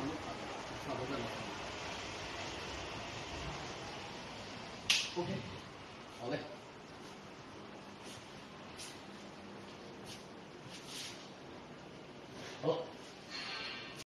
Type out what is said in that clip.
不多，差不多了。OK， 好嘞。好了。